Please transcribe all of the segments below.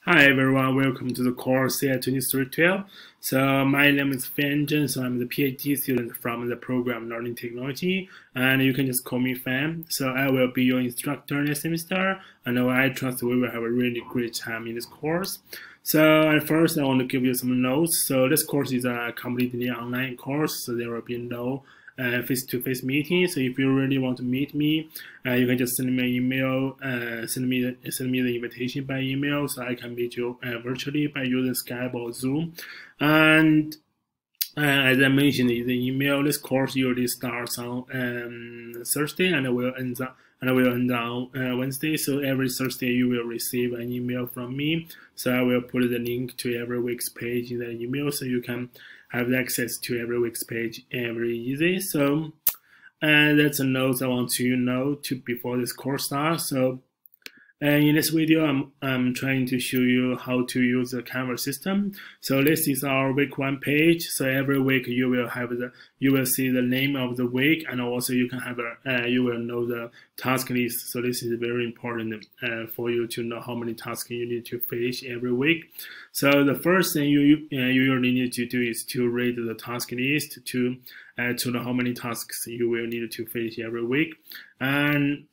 Hi everyone, welcome to the course CI2312. So my name is Fan Zheng, so I'm the PhD student from the program Learning Technology, and you can just call me Fan. So I will be your instructor next semester, and I trust we will have a really great time in this course. So at first I want to give you some notes. So this course is a completely online course, so there will be no face-to-face meeting. So if you really want to meet me, you can just send me an email, send me the invitation by email, so I can meet you virtually by using Skype or Zoom. And as I mentioned in the email, this course usually starts on Thursday and will end on Wednesday. So every Thursday you will receive an email from me. So I will put the link to every week's page in the email, so you can have access to every week's page very easy. So that's a note I want you to know before this course starts. So in this video, I'm trying to show you how to use the Canvas system. So this is our week 1 page. So every week you will see the name of the week, and also you can have you will know the task list. So this is very important for you to know how many tasks you need to finish every week. So the first thing you really need to do is to read the task list to know how many tasks you will need to finish every week. And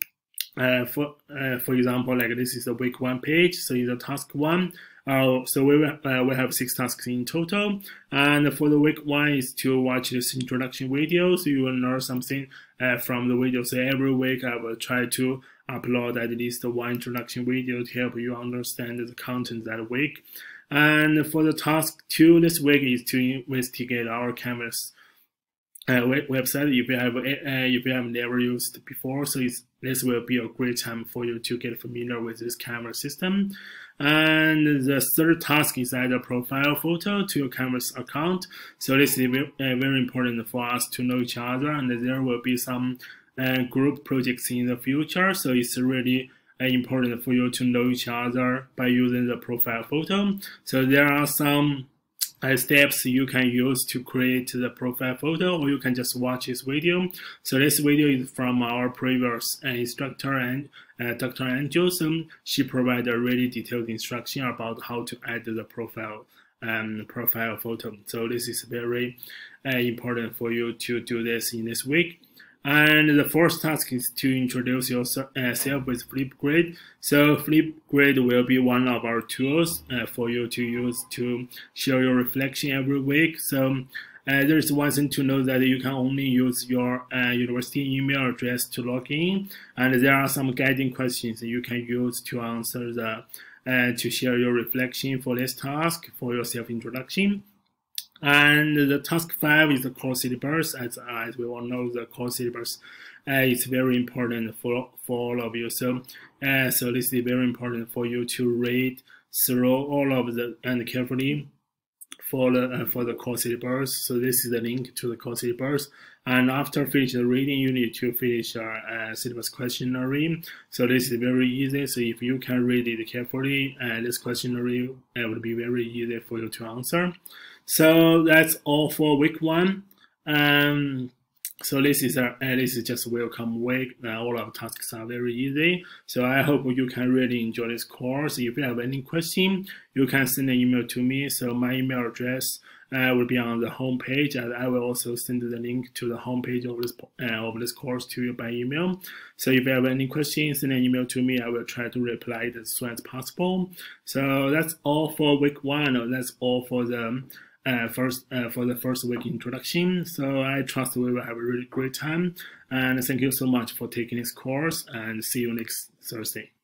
for example, like this is the week 1 page. So in the task 1, so we have 6 tasks in total. And for the week 1 is to watch this introduction video, so you will learn something from the video. So every week I will try to upload at least one introduction video to help you understand the content that week. And for the task 2 this week is to investigate our Canvas website if you have never used before. So this will be a great time for you to get familiar with this Canvas system. And the third task is add a profile photo to your Canvas account. So this is very important for us to know each other, and there will be some group projects in the future. So it's really important for you to know each other by using the profile photo. So there are some steps you can use to create the profile photo, or you can just watch this video. So this video is from our previous instructor, and Dr. Angel. She provided a really detailed instruction about how to add the profile photo. So this is very important for you to do this in this week. And the fourth task is to introduce yourself with Flipgrid. So Flipgrid will be one of our tools for you to use to show your reflection every week. So there is one thing to know, that you can only use your university email address to log in, and there are some guiding questions that you can use to answer to share your reflection for this task for your self-introduction. And the task 5 is the course syllabus. As we all know, the course syllabus is very important for all of you. So this is very important for you to read through all of the and carefully for the course syllabus. So this is the link to the course syllabus. And after finishing the reading, you need to finish our syllabus questionnaire. So this is very easy. So if you can read it carefully, this questionnaire will be very easy for you to answer. So that's all for week 1. So this is just welcome week. All our tasks are very easy. So I hope you can really enjoy this course. If you have any question, you can send an email to me. So my email address will be on the home page, and I will also send the link to the home page of this course to you by email. So if you have any questions, send an email to me. I will try to reply as soon as possible. So that's all for week 1. That's all for the first week introduction. So I trust we will have a really great time, and thank you so much for taking this course, and see you next Thursday.